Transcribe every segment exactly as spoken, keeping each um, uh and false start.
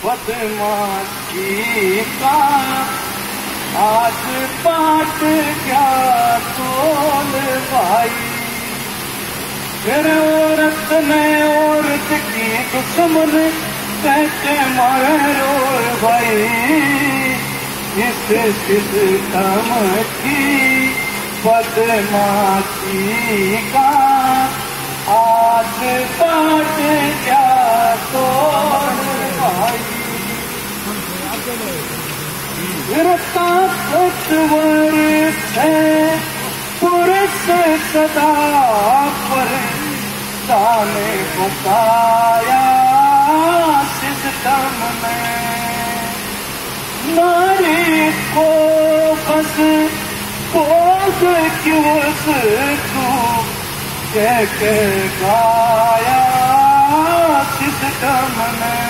बदमाशी का आज पाट क्या तोल भाई। फिर औरत ने औरत की दुश्मन कहते मारे रोल भाई। इस सिस्टम की बदमाशी का आज पाट क्या तोल भाई। ताकतवर है पुरुष सदा पर जाने को पाया सिस्टम में। नारी को बस बोझ क्यों तू कह के गाया सिस्टम में।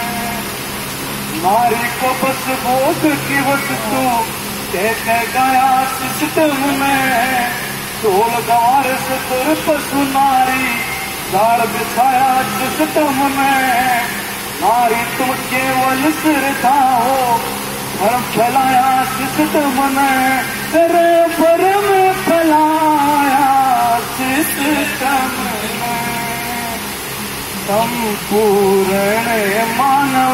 नारी को बस बोध की वस्तु कह के गाया सिस्टम में। ढोल गवार से तुर पशु नारी जाड़ बिछाया सिस्टम में। नारी तुम केवल सिर था हो धर्म फैलाया सिस्टम में। तेरे भरम फैलाया सिस्टम में। संपूर्ण मानव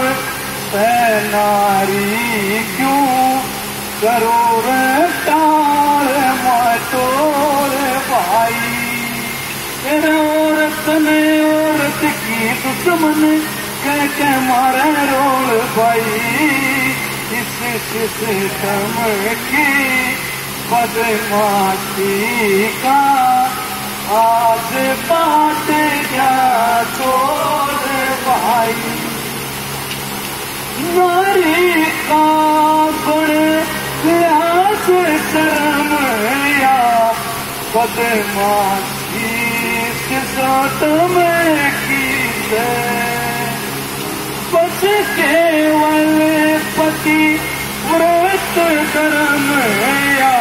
नारी क्यों करो रे टाल मटोल भाई। तेरे औरत ने औरत की दुश्मन कह के मारे रोल भाई। इस सिस्टम की बदमाशी का आज बात क्या तोल भाई। नारी का गुण लिहाज शर्म या बदमाशी सिस्टम की है। बस केवल पति व्रत धर्म या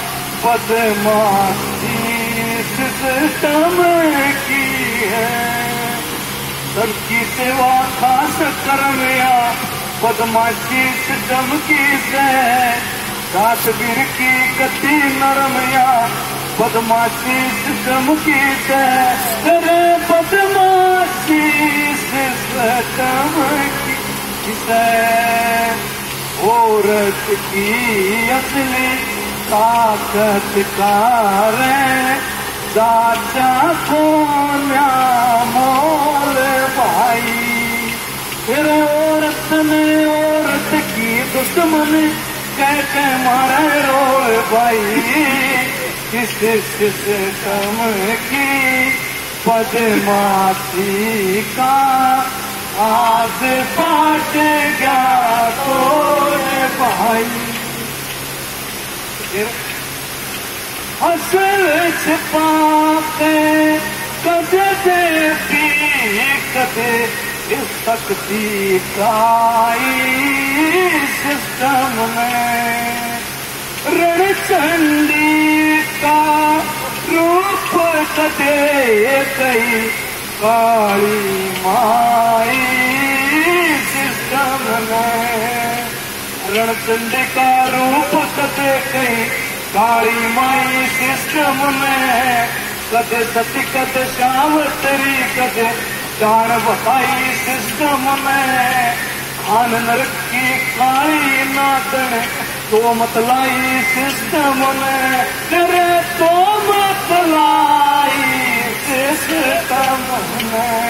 बदमाशी सिस्टम की है। सबकी सेवा खास कर्म या बदमाशी सिस्टम की से। रात वीर की गति नरम या बदमाशी सिस्टम की से। तेरे बदमाशी सिस्टम की से। औरत की असली ताकत कार दाचा कौन मोल भाई। फिर औरत ने औरत की दुश्मन कह के मारे रोल भाई। इस सिस्टम की बदमाशी का आज पाट गया तोल भाई। असल छिपाते कदे देती कदे इस शक्ति काई सिस्टम में। रणचंडी का रूप कदे कई काली माई सिस्टम में। रणचंडी का रूप कदे कई काली माई सिस्टम में। कदे सती कदे शावतरी कदे जान बताई सिस्टम में। खान नरक की काली नादन तो मतलाई सिस्टम में। तेरे तो मतलाई सिस्टम में।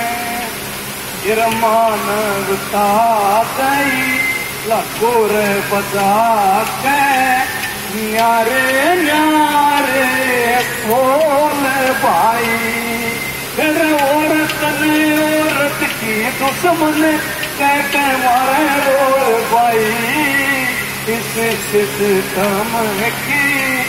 मानवता गई लकोर बजा के न्यारे न्यारे खोल भाई। फिर औरत ने औरत की दुश्मन कह के मारे रोल भाई। इस सिस्टम की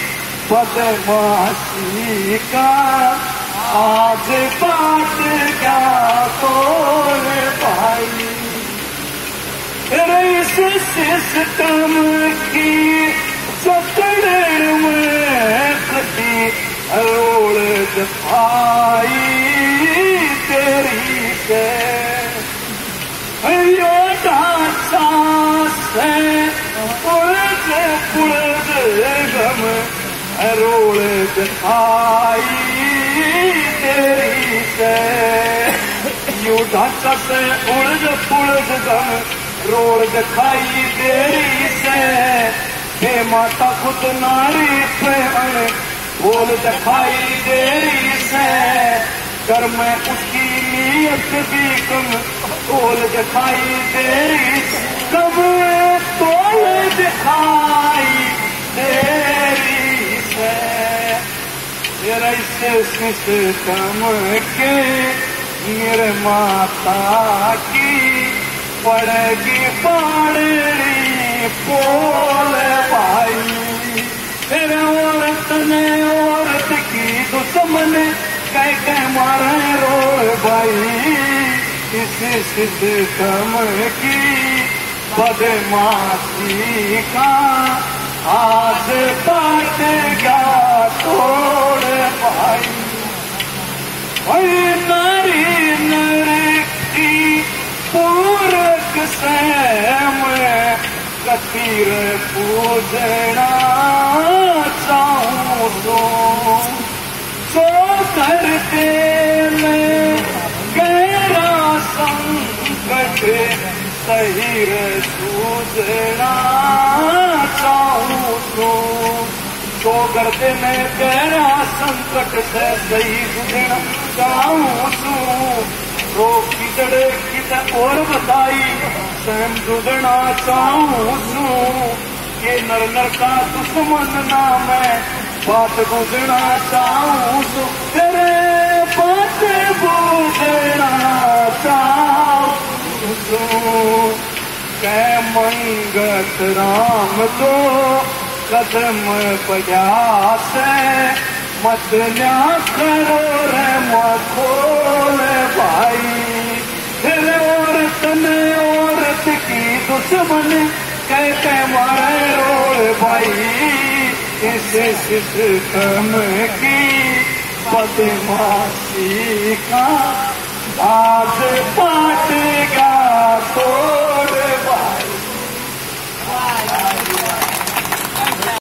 बदमाशी का आज बात क्या तोल भाई। फिर इस सिस्टम की चकड़ में कटी रोल जफाई तेरी से। यो रोल दिखाई तेरी से यू ढांचा से उलझ पुलझ गम रोल दिखाई तेरी से हे माता खुद नारी प्रेम बोल दिखाई तेरी से कर मैं उसकी नीयत भी कम तोल दिखाई तेरी कब तोल दिखाई तेरी से तेरा इस सिस्टम के मेरे माता की पड़ेगी पाड़ी पोल भाई तेरे औरत ने औरत की दुश्मन कह कह मारे रो भाई इस सिस्टम की बदमाशी का आज बात क्या तोड़ भाई भाई नारी नर की पूरक से मैं कतीर पूजना चाहूँ तो सो करते मैं गहरा संकट सही सूझना चाहूँ तो सो करते मैं गहरा संकट से सही सूझना चाहूँ तो रोग की जड़े किसे और बताई स्वयं जुड़ना चाहूँ तो ये नर नर का दुश्मन ना मैं बात बुझना चाहूँ तो तेरे बात बुझना चाहूँ तो कै मंगत राम तो कदम प्रयास मत न्या करो रे मखोल भाई तेरे औरत ने औरत की दुश्मन कह कह मारे रो भाई इस सिस्टम की बदमाशी का आज पाट